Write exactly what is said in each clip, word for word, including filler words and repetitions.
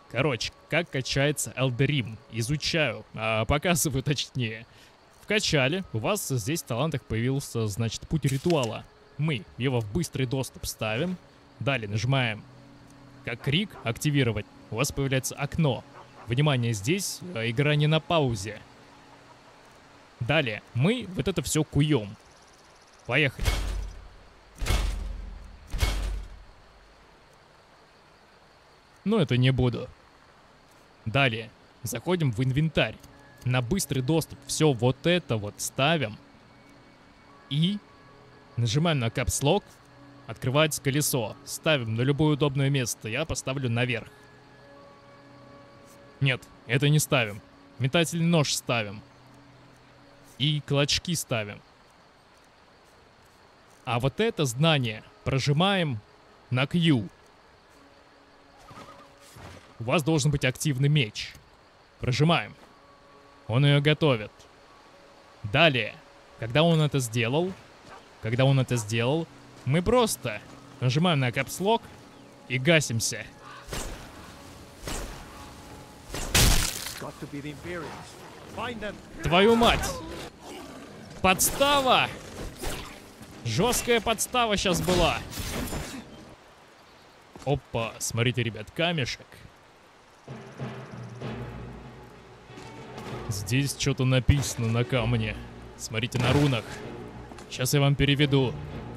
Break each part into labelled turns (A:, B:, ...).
A: Короче, как качается Элдерим. Изучаю, а показываю точнее. Вкачали, у вас здесь в талантах появился, значит, путь ритуала. Мы его в быстрый доступ ставим. Далее нажимаем как крик активировать. У вас появляется окно. Внимание, здесь э, игра не на паузе. Далее мы вот это все куем. Поехали. Но это не буду. Далее заходим в инвентарь. На быстрый доступ все вот это вот ставим. И нажимаем на Caps Lock. Открывается колесо. Ставим на любое удобное место. Я поставлю наверх. Нет, это не ставим. Метательный нож ставим. И клочки ставим. А вот это знание прожимаем на Q. У вас должен быть активный меч. Прожимаем. Он ее готовит. Далее, когда он это сделал, когда он это сделал, мы просто нажимаем на Caps Lock и гасимся. Твою мать! Подстава! Жесткая подстава сейчас была. Опа, смотрите, ребят, камешек. Здесь что-то написано на камне. Смотрите на рунах. Сейчас я вам переведу.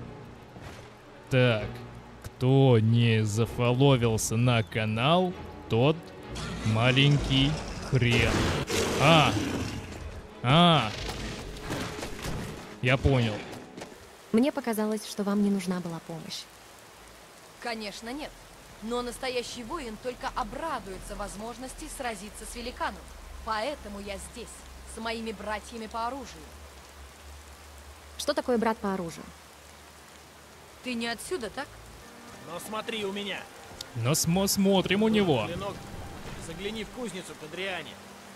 A: Так, кто не зафоловился на канал, тот маленький хрен. А, а, я понял.
B: Мне показалось, что вам не нужна была помощь.
C: Конечно, нет. Но настоящий воин только обрадуется возможности сразиться с великаном. Поэтому я здесь, с моими братьями по оружию.
B: Что такое брат по оружию?
C: Ты не отсюда, так?
D: Но смотри у меня.
A: Но смо смотрим у него.
D: Клинок. Загляни в кузницу к Адриане.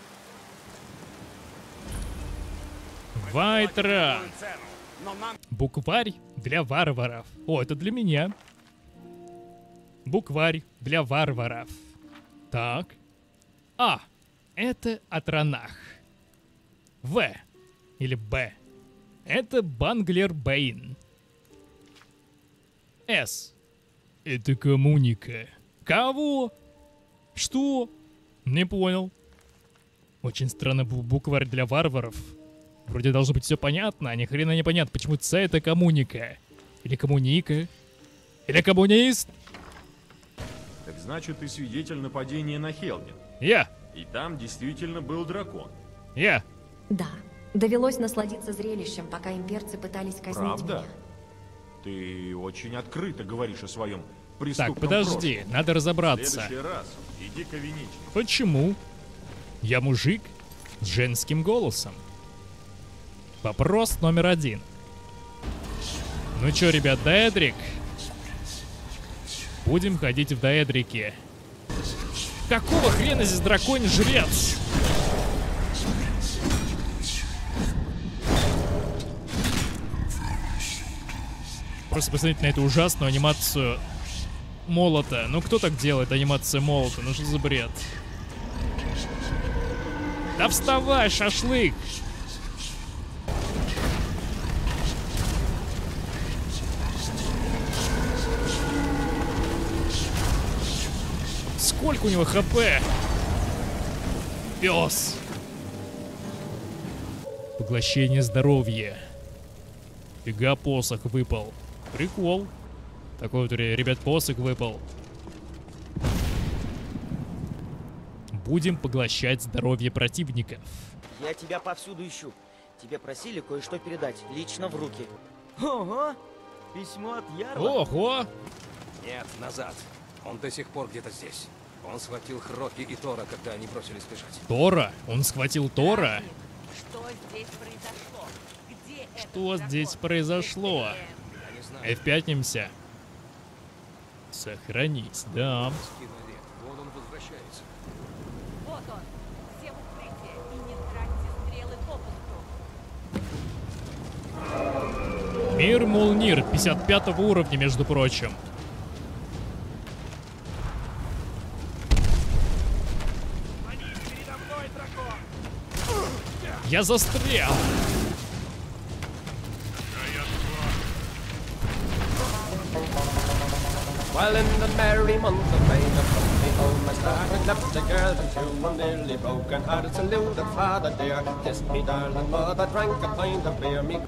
A: Вайтра. Букварь для варваров. О, это для меня. Букварь для варваров. Так. А. Это Атранах. В. Или Б. Это Банглер Бэйн. С. Это Коммуника. Кого? Что? Не понял. Очень странно, букварь для варваров. Вроде должно быть все понятно, а ни хрена не понятно, почему С это Коммуника. Или Коммуника. Или коммунист.
E: Так значит, ты свидетель нападения на Хелген.
A: Я.
E: И там действительно был дракон.
A: Я.
B: Да. Довелось насладиться зрелищем, пока имперцы пытались казнить
E: Правда?
B: меня.
E: Ты очень открыто говоришь о своем преступном
A: Так, подожди,
E: прошлом.
A: надо
E: В
A: разобраться.
E: следующий раз иди к Авеничке.
A: Почему я мужик с женским голосом? Вопрос номер один. Ну чё, ребят, Даэдрик? Будем ходить в Даэдрике. Какого хрена здесь драконий жрец? Просто посмотрите на эту ужасную анимацию молота. Ну кто так делает анимацию молота? Ну что за бред? Да вставай, шашлык! Сколько у него хп? Пес! Поглощение здоровья. Фига, посох выпал. Прикол. Такой вот, ребят, посох выпал. Будем поглощать здоровье противников.
F: Я тебя повсюду ищу. Тебе просили кое-что передать лично в руки. Ого! Письмо от Ярла.
A: Ого!
G: Нет, назад. Он до сих пор где-то здесь. Он схватил Хроки и Тора, когда они бросились бежать.
A: Тора? Он схватил Тора?
C: Что здесь произошло? Где
A: Что
C: этот
A: здесь
C: дракон?
A: произошло?
G: Я не знаю.
A: эф пятимся. Сохранить, да.
G: Скину вверх. Вон он возвращается.
C: Вот он. Все в укрытие. И не тратьте стрелы попусту.
A: Мир Мулнир, пятьдесят пятого уровня, между прочим. Я застрял.
H: While in the merry month of May, from me home I started, left the girl and two, I'm nearly broken hearted. Saluted father dear, kissed me darling mother, drank a pint of beer. Me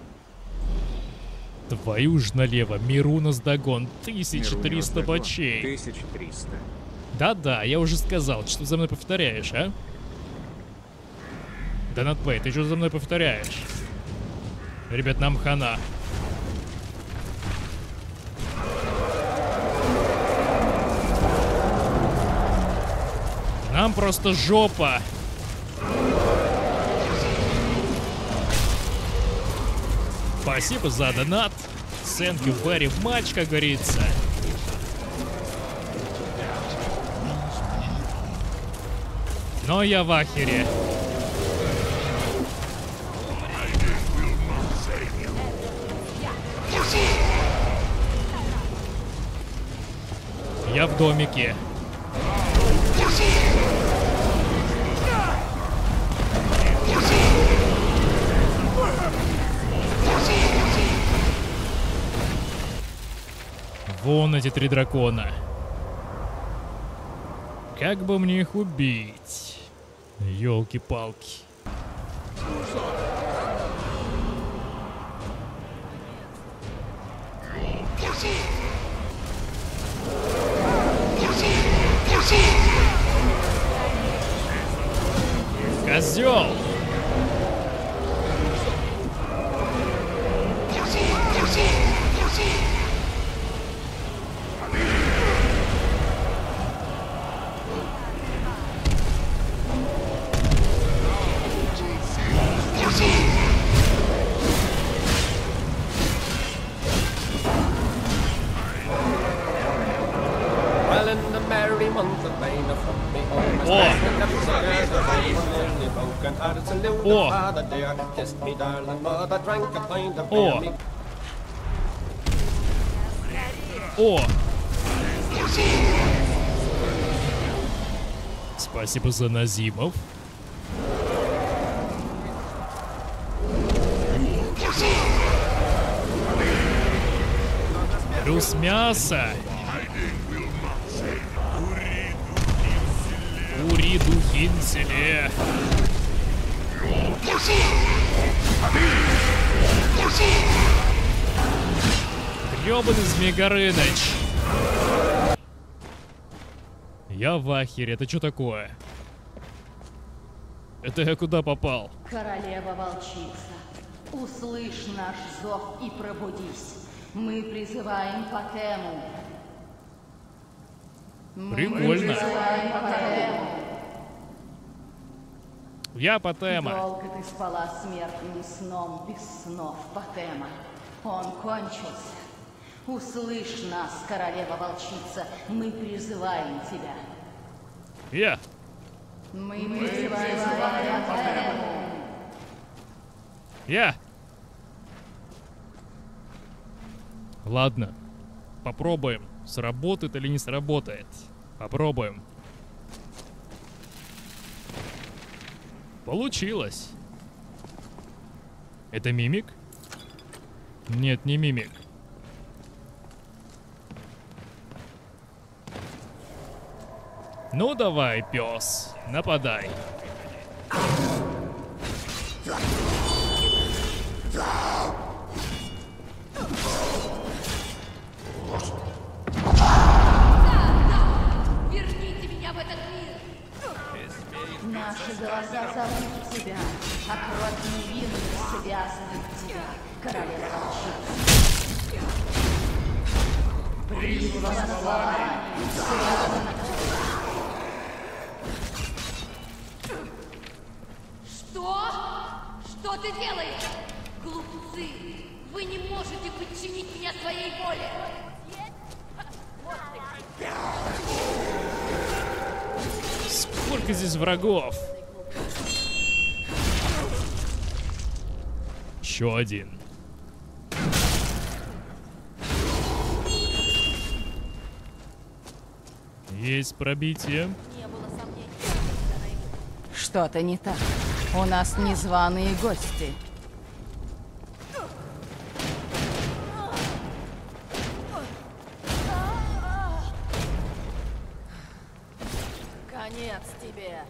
A: Твою ж налево, миру наздогон, тысяча триста бачей.
E: тысяча триста.
A: Да-да, я уже сказал, что за мной повторяешь, а? Донатпэй, ты что за мной повторяешь? Ребят, нам хана. Нам просто жопа. Спасибо за донат. Thank you very much, как говорится. Но я в ахере. Я в домике. Вон эти три дракона. Как бы мне их убить? Ёлки-палки. Козёл!
H: Well in the merry month of May, from me home I started, left the girl and two, I'm nearly broken hearted. Saluted
A: О!
H: father dear, kissed me darling mother, drank a pint of
A: О!
H: beer. Me
A: О! Спасибо за Назимов. Плюс мясо. Уриду Хинселе. Грёбаный Змей Горыныч. Я в ахере, это что такое? Это я куда попал?
I: Королева-волчица, услышь наш зов и пробудись. Мы призываем Патему. Мы
A: Прикольно.
I: призываем Патему.
A: Я Патема.
I: Долго ты спала смертным сном без снов, Патема. Он кончился. Услышь нас, королева-волчица. Мы призываем тебя.
A: Я.
I: Мы призываем Патему.
A: Я. Ладно. Попробуем, сработает или не сработает. Попробуем. Получилось. Это мимик? Нет, не мимик. Ну давай, пес, нападай.
C: Верните меня в этот мир!
I: Наши голоса зовут тебя, а кровь невинных связывает тебя, королева-волчица. Призвано словами, связано.
C: Что? Что ты делаешь? Глупцы! Вы не можете подчинить меня своей воле!
A: Сколько здесь врагов? Еще один. Есть пробитие.
C: Не было сомнений.
I: Что-то не так. У нас незваные гости.
C: Конец тебе.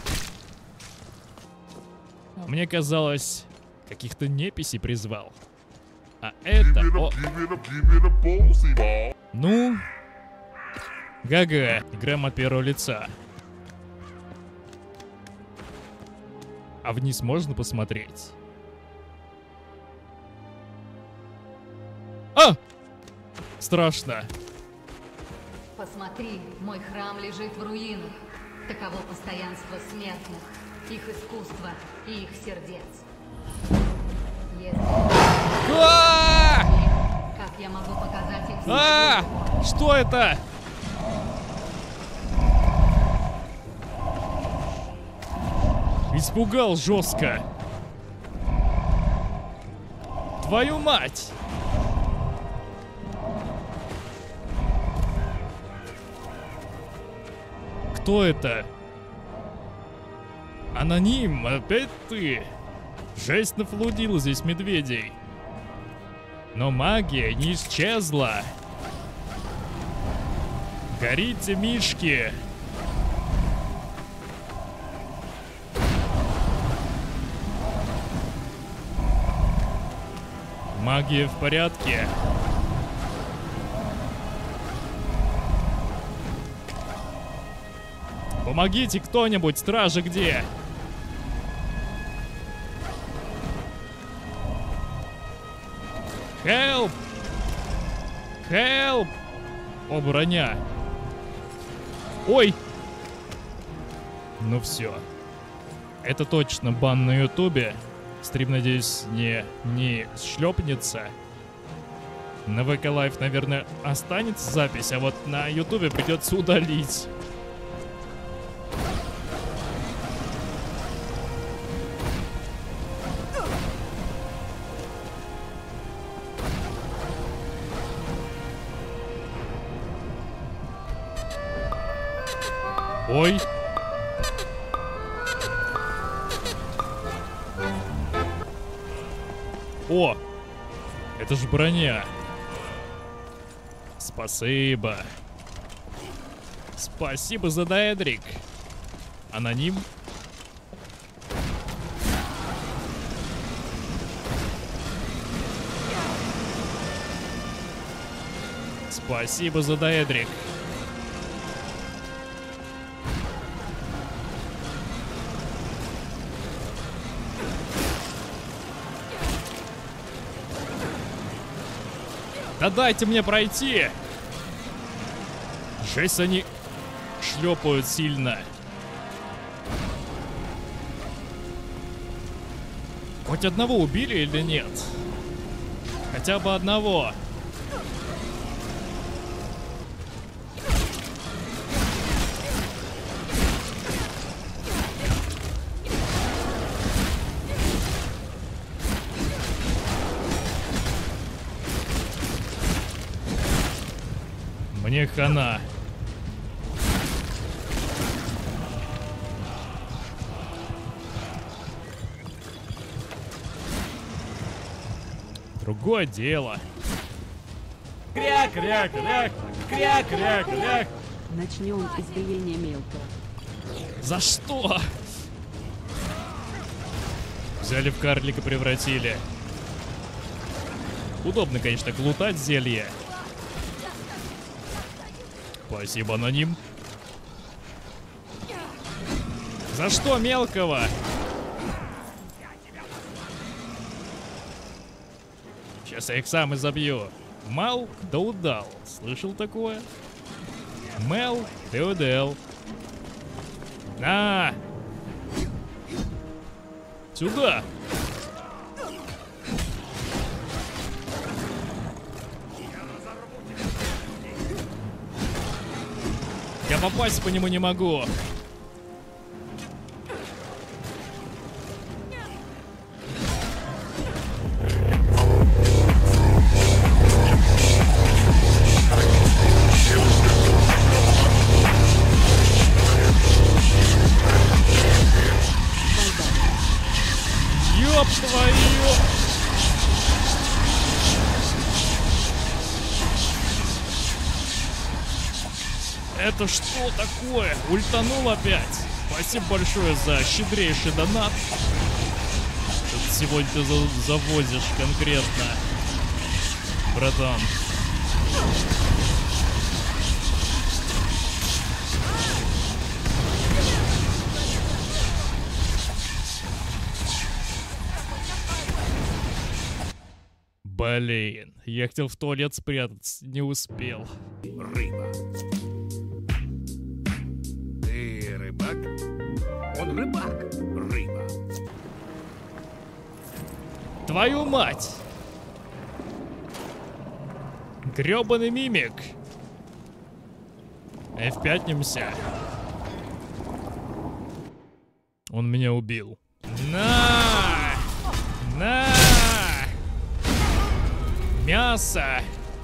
A: Мне казалось, каких-то неписей призвал. А это... О... Ну... Га-га, играем от первого лица. А вниз можно посмотреть? А! Страшно.
J: Посмотри, мой храм лежит в руинах. Таково постоянство смертных, их искусство и их сердец. Если...
A: А!
J: Как я могу показать их?
A: А! Что это? Испугал жестко. Твою мать! Кто это? Аноним, опять ты? Жесть нафлудила здесь медведей. Но магия не исчезла. Горите, мишки! Магия в порядке. Помогите кто-нибудь, стражи где? Help! Help! О, броня. Ой! Ну все. Это точно бан на ютубе. Стрим, надеюсь, не, не шлепнется. На вэ ка Live, наверное, останется запись, а вот на ютубе придется удалить. Ой. О, это же броня. Спасибо. Спасибо за даэдрик. Аноним. Спасибо за даэдрик. Да дайте мне пройти! Жесть, они шлепают сильно. Хоть одного убили или нет? Хотя бы одного. Мне хана. Другое дело. Кряк, кряк, кряк, кряк, кряк, кряк.
K: Начнем избиение мелкого.
A: За что? Взяли в карлика, превратили. Удобно, конечно, глутать зелье. Спасибо, аноним. За что мелкого? Сейчас я их сам изобью. Мал да удал. Слышал такое? Мел да удал. На! Сюда! Я попасть по нему не могу. твою! Это что такое? Ультанул опять. Спасибо большое за щедрейший донат. Что сегодня ты за завозишь конкретно, братан. Блин, я хотел в туалет спрятаться, не успел.
G: Рыба. Ты рыбак? Он рыбак. Рыба.
A: Твою мать! Грёбаный мимик. эф пять-немся. Он меня убил. На! На! Мясо!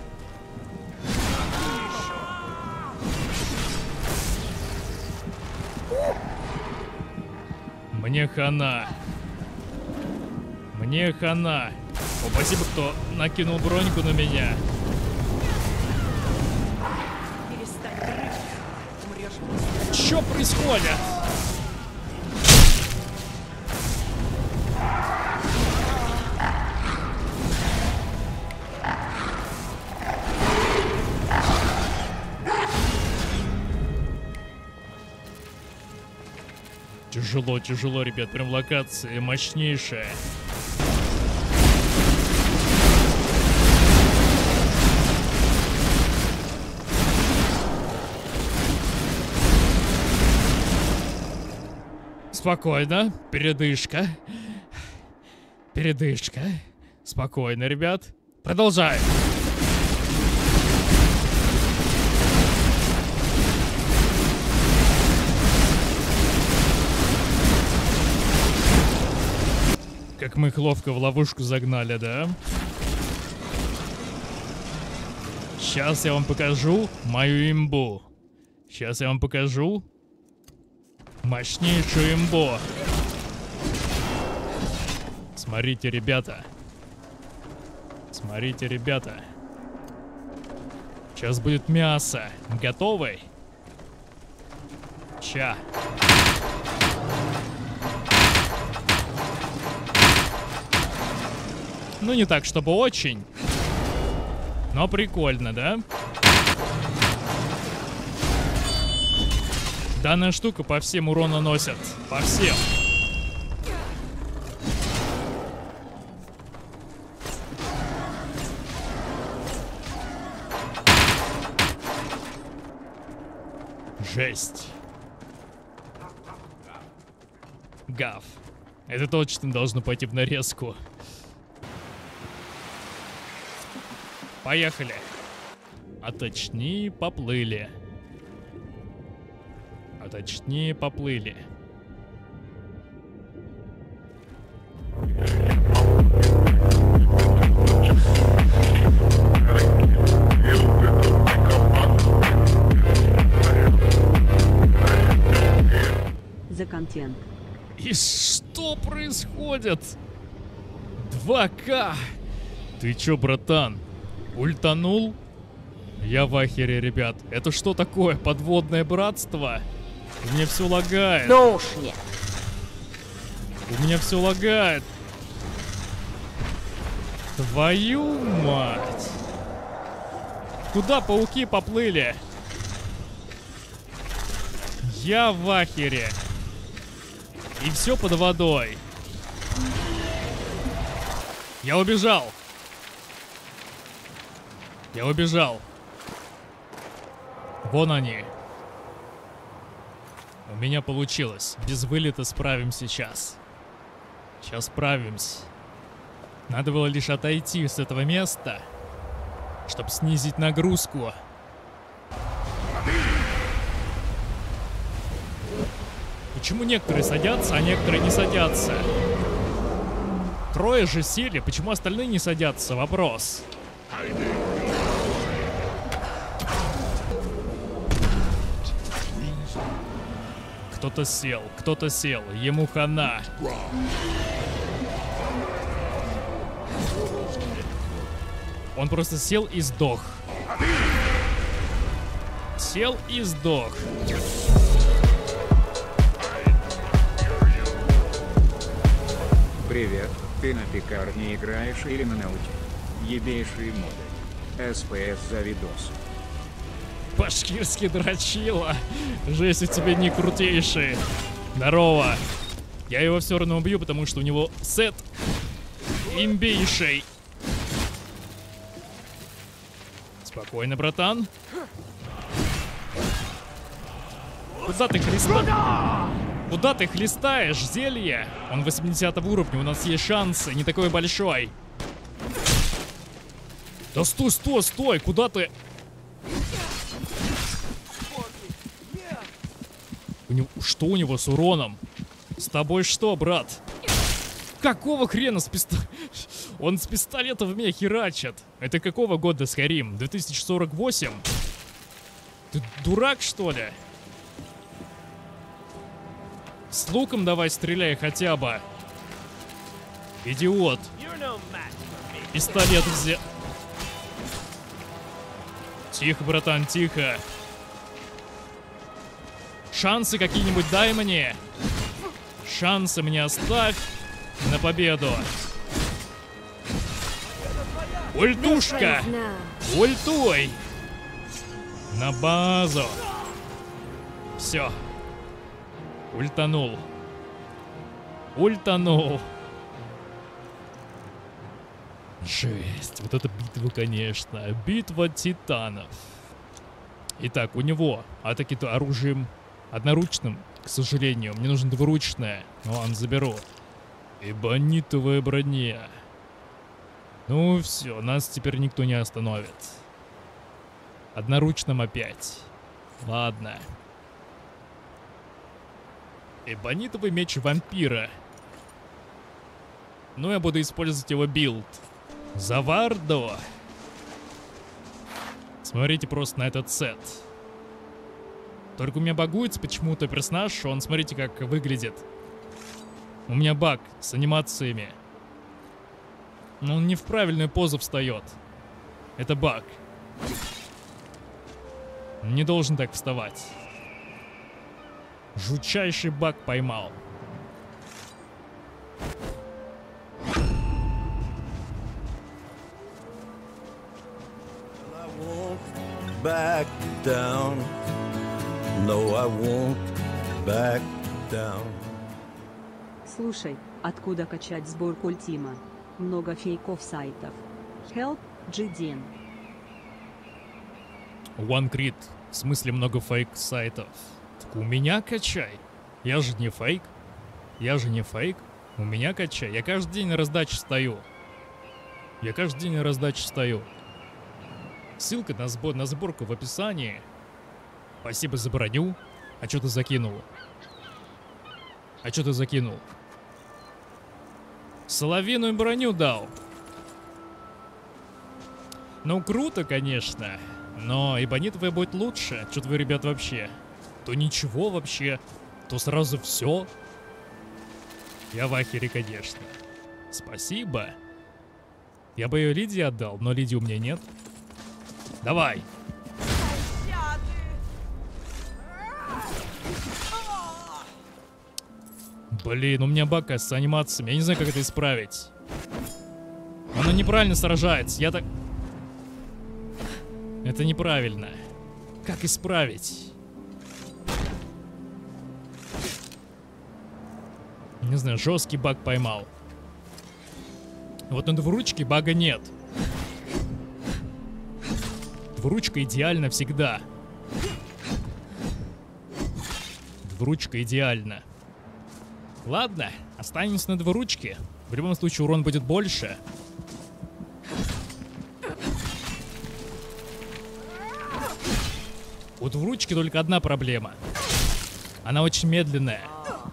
A: Мне хана. Мне хана. О, спасибо, кто накинул броньку на меня. Чё происходит? Тяжело, тяжело, ребят, прям локация мощнейшая. Спокойно, передышка. Передышка. Спокойно, ребят. Продолжаем. Как мы их ловко в ловушку загнали, да? Сейчас я вам покажу мою имбу. Сейчас я вам покажу мощнейшую имбу. Смотрите, ребята. Смотрите, ребята. Сейчас будет мясо. Готовы? Ща. Ну, не так, чтобы очень. Но прикольно, да? Данная штука по всем урон наносит. По всем. Жесть. Гав. Это точно должно пойти в нарезку. Поехали. А точнее, поплыли. А точнее, поплыли.
K: За контент.
A: И что происходит? два ка. Ты чё, братан? Ультанул? Я в ахере, ребят. Это что такое? Подводное братство? У меня все лагает.
F: Ну уж нет.
A: У меня все лагает. Твою мать. Куда пауки поплыли? Я в ахере. И все под водой. Я убежал. Я убежал. Вон они. У меня получилось. Без вылета справимся сейчас. Сейчас справимся. Надо было лишь отойти с этого места, чтобы снизить нагрузку. Почему некоторые садятся, а некоторые не садятся? Трое же сели, почему остальные не садятся? Вопрос. Кто-то сел, кто-то сел, ему хана. Он просто сел и сдох. Сел и сдох.
L: Привет, ты на пекарне играешь или на науте? Ебейшие моды. СПС за видос.
A: Башкирский дрочила. Жесть, у тебя не крутейший. Здорово. Я его все равно убью, потому что у него сет имбейший. Спокойно, братан. Куда ты хлестаешь? Куда ты хлестаешь, зелье? Он восьмидесятого уровня, у нас есть шансы, не такой большой. Да стой, стой, стой, куда ты? У него, что у него с уроном? С тобой что, брат? Какого хрена с пистолета? Он с пистолета в меня херачит. Это какого года Skyrim? две тысячи сорок восемь? Ты дурак, что ли? С луком давай стреляй хотя бы. Идиот. Пистолет взял. Тихо, братан, тихо. Шансы какие-нибудь дай мне. Шансы мне оставь на победу. Ультушка! Ультуй! На базу. Все. Ультанул. Ультанул. Жесть. Вот это битва, конечно. Битва титанов. Итак, у него атаки-то оружием одноручным, к сожалению. Мне нужно двуручное. Ну ладно, заберу. Эбонитовая броня. Ну все, нас теперь никто не остановит. Одноручным опять. Ладно. Эбонитовый меч вампира. Ну, я буду использовать его билд. Завардо. Смотрите просто на этот сет. Только у меня багуется почему-то персонаж, он, смотрите, как выглядит. У меня баг с анимациями. Но он не в правильную позу встает. Это баг. Не должен так вставать. Жутчайший баг поймал.
M: Back down. No, I won't back down.
K: Слушай, откуда качать сборку Ультима? Много фейков сайтов. Help, Джидин.
A: One Crit. В смысле много фейк сайтов? Так у меня качай. Я же не фейк. Я же не фейк. У меня качай. Я каждый день на раздаче стою. Я каждый день на раздаче стою. Ссылка на, сбор, на сборку в описании. Спасибо за броню. А что ты закинул? А что ты закинул? Соловиную броню дал. Ну, круто, конечно. Но эбонитовая будет лучше. Что-то вы, ребят, вообще. То ничего вообще. То сразу все. Я в ахере, конечно. Спасибо. Я бы ее Лидии отдал, но Лидии у меня нет. Давай. Блин, у меня баг с анимациями. Я не знаю, как это исправить. Она неправильно сражается. Я так... Это неправильно. Как исправить? Не знаю, жесткий баг поймал. Вот на двуручке бага нет. Двуручка идеально всегда. Двуручка идеально. Ладно, останемся на двуручке. В любом случае урон будет больше. У двуручки только одна проблема. Она очень медленная.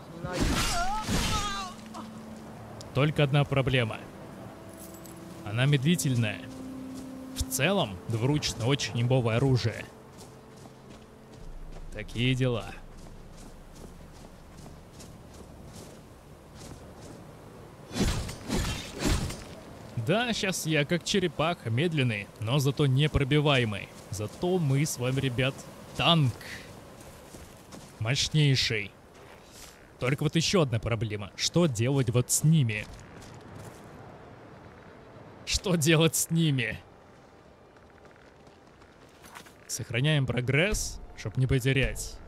A: Только одна проблема. Она медлительная. В целом, двуручное очень имбовое оружие. Такие дела. Да, сейчас я как черепаха, медленный, но зато непробиваемый. Зато мы с вами, ребят, танк. Мощнейший. Только вот еще одна проблема. Что делать вот с ними? Что делать с ними? Сохраняем прогресс, чтобы не потерять.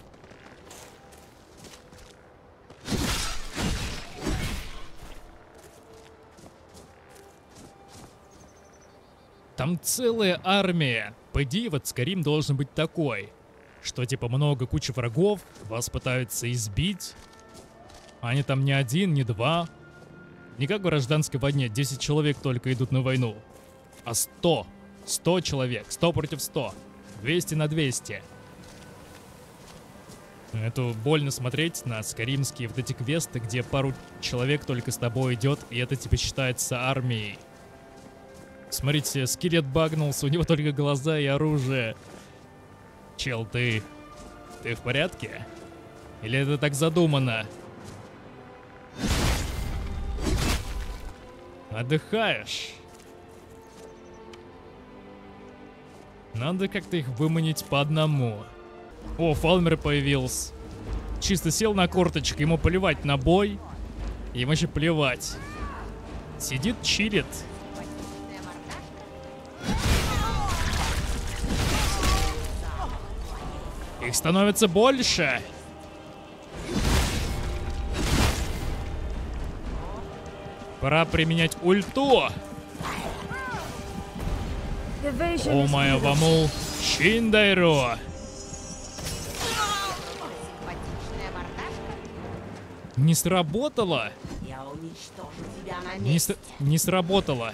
A: Там целая армия. По идее, вот Скайрим должен быть такой, что типа много, куча врагов, вас пытаются избить. Они там не один, не два. Не как в гражданской войне, десять человек только идут на войну. А сто. сто человек. сто против ста. двести на двести. Это больно смотреть на скайримские вот эти квесты, где пару человек только с тобой идет, и это типа считается армией. Смотрите, скелет багнулся, у него только глаза и оружие. Чел, ты... Ты в порядке? Или это так задумано? Отдыхаешь? Надо как-то их выманить по одному. О, Фалмер появился. Чисто сел на корточек, ему плевать на бой. Ему вообще плевать. Сидит, чилит. Их становится больше. Пора применять ульту. О, моя ваму Шиндайро. Не сработало.
N: Я уничтожу тебя на
A: Не, с... не сработало.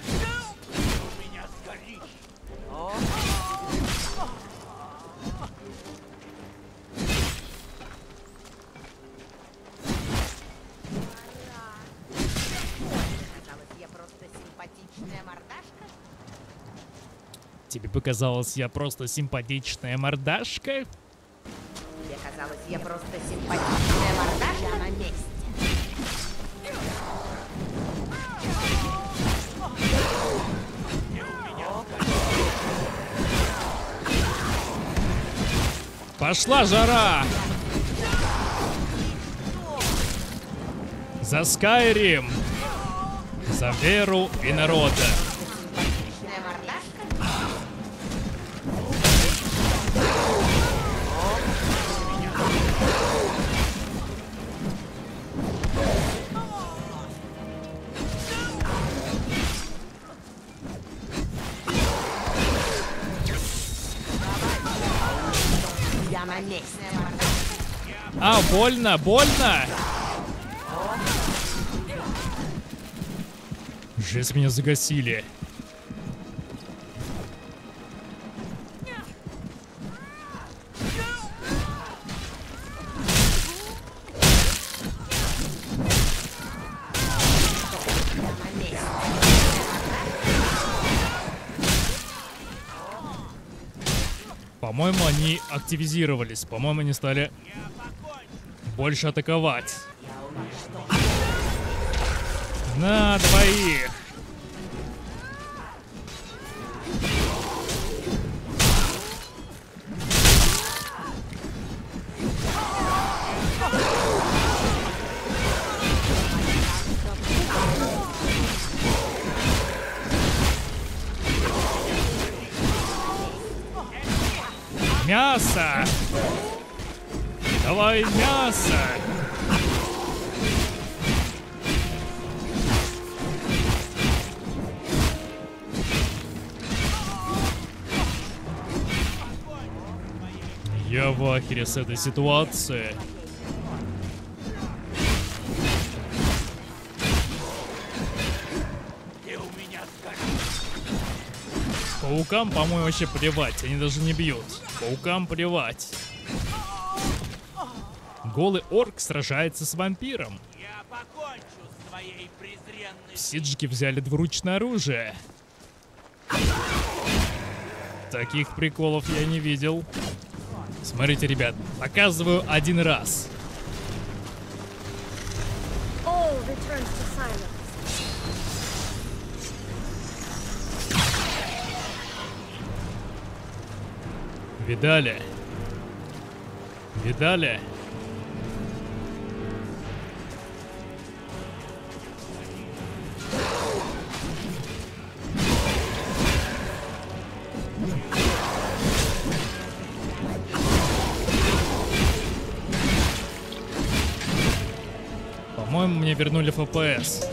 A: Тебе показалось, я просто симпатичная мордашка?
N: Тебе казалось, я просто симпатичная мордашка? Я на месте.
A: Пошла жара! За Скайрим! За веру и народа! А, больно, больно! Жесть, меня загасили. По-моему, они активизировались. По-моему, они стали больше атаковать. На двоих. Мясо! Давай мясо! Я в ахере с этой ситуации. Паукам, по-моему, вообще плевать. Они даже не бьют. Паукам плевать. Голый орк сражается с вампиром.
D: Я покончу с твоей презренной...
A: Сиджики взяли двуручное оружие. Таких приколов я не видел. Смотрите, ребят, показываю один раз. Видали? Видали? По-моему, мне вернули эф пи эс.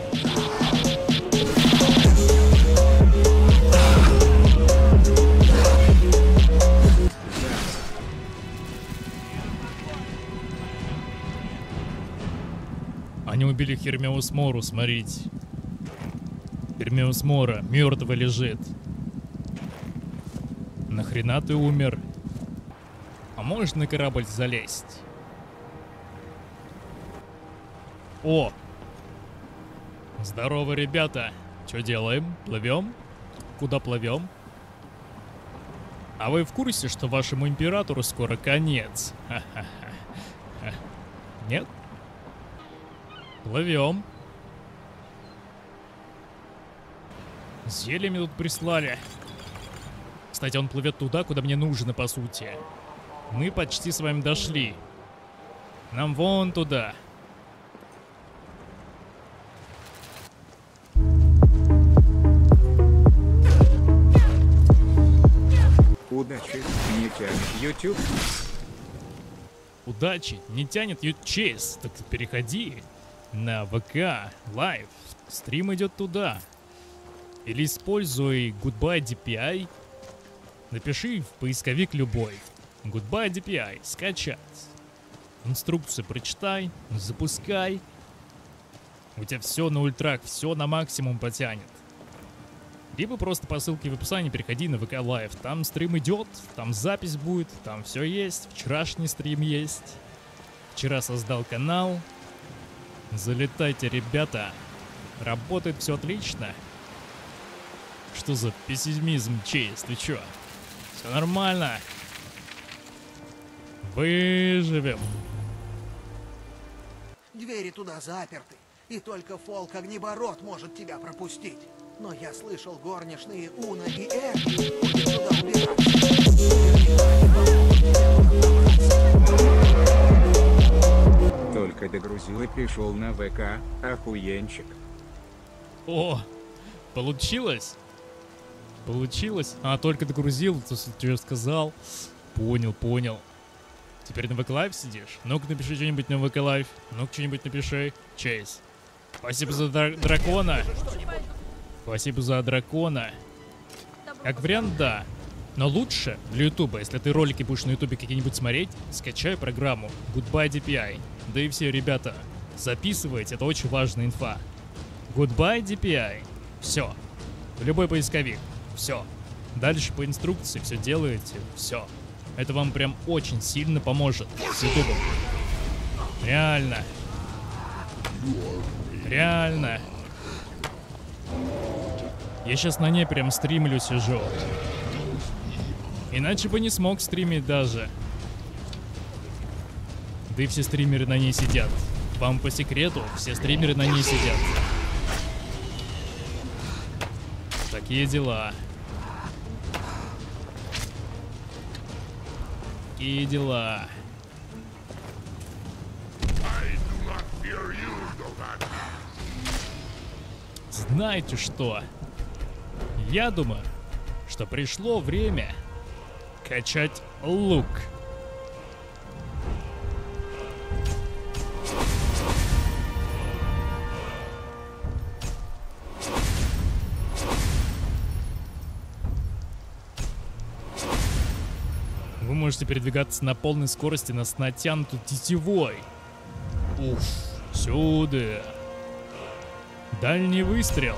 A: Они убили Хермеус Мору, смотрите. Хермеус Мора мертвый лежит. Нахрена ты умер? А можешь на корабль залезть? О! Здорово, ребята! Что делаем? Плывем? Куда плывем? А вы в курсе, что вашему императору скоро конец? Ха-ха-ха. Нет? Плывем. Зельями тут прислали. Кстати, он плывет туда, куда мне нужно, по сути. Мы почти с вами дошли. Нам вон туда.
L: Удачи, не тянет YouTube.
A: Удачи, не тянет ютчейс. Так переходи на ВК Live. Стрим идет туда. Или используй Goodbye ди пи ай. Напиши в поисковик любой. Goodbye ди пи ай. Скачать. Инструкцию прочитай. Запускай. У тебя все на ультрах, все на максимум потянет. Либо просто по ссылке в описании переходи на ВК Live. Там стрим идет, там запись будет, там все есть. Вчерашний стрим есть. Вчера создал канал. Залетайте, ребята. Работает все отлично. Что за пессимизм, Чейз? Ты чё? Все нормально. Выживем.
O: Двери туда заперты, и только Фолк Огнеборот может тебя пропустить. Но я слышал, горничные Уна и Эшли ходят туда убираться.
L: Только догрузил и пришел на ВК, охуенчик.
A: О, получилось? Получилось? А, только догрузил, то, что тебе сказал. Понял, понял. Теперь на ВК Live сидишь? Ну-ка напиши что-нибудь на ВК Live. Ну-ка что-нибудь напиши. Чейз. Спасибо за дра дракона. Спасибо за дракона. Как вариант, да. Но лучше для Ютуба, если ты ролики будешь на Ютубе какие-нибудь смотреть, скачай программу Goodbye ди пи ай. Да и все, ребята, записывайте, это очень важная инфа. Goodbye ди пи ай. Все. Любой поисковик. Все. Дальше по инструкции все делаете. Все. Это вам прям очень сильно поможет с Ютубом. Реально. Реально. Я сейчас на ней прям стримлю сижу. Иначе бы не смог стримить даже. Да и все стримеры на ней сидят. Вам по секрету, все стримеры на ней сидят. Такие дела. Такие дела. Знаете что? Я думаю, что пришло время качать лук. Вы можете передвигаться на полной скорости на с натянутой тетивой. Уф, сюда. Дальний выстрел.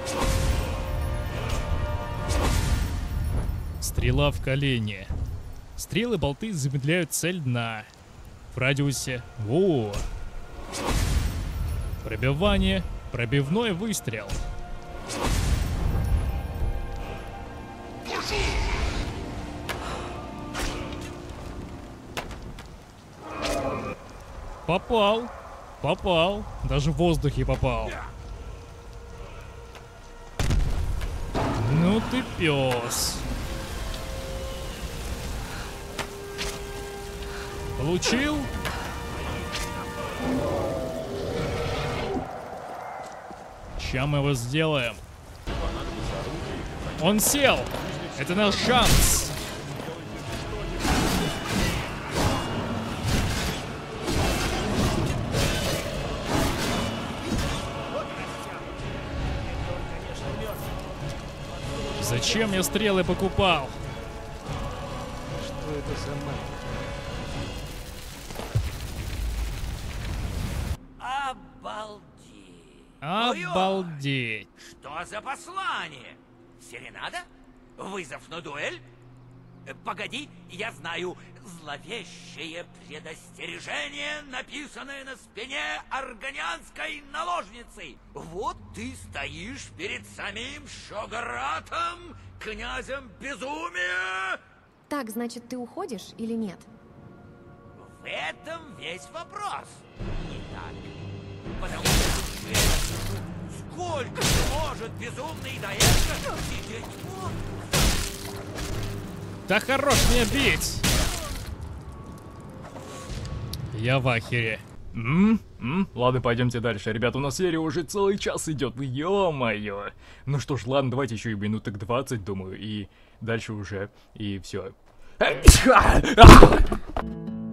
A: Стрела в колени. Стрелы болты замедляют цель на в радиусе. Во. Пробивание. Пробивной выстрел. Попал. Попал. Даже в воздухе попал. Ну ты пес. Получил? Сейчас мы его сделаем. Он сел! Это наш шанс! Зачем я стрелы покупал?
P: Что это за мать?
D: Обалдеть.
A: Обалдеть.
D: Что за послание? Серенада? Вызов на дуэль? Э, Погоди, я знаю. Зловещее предостережение, написанное на спине аргонианской наложницы. Вот ты стоишь перед самим Шогаратом, князем безумия.
B: Так, значит, ты уходишь или нет?
D: В этом весь вопрос. Не так. Потому что сколько может безумный доярка сидеть вот?
A: Да хорош меня бить! Я в ахере. М? М? Ладно, пойдемте дальше. Ребята, у нас серия уже целый час идет. Ё-моё. Ну что ж, ладно, давайте еще и минуток двадцать, думаю, и дальше уже, и все.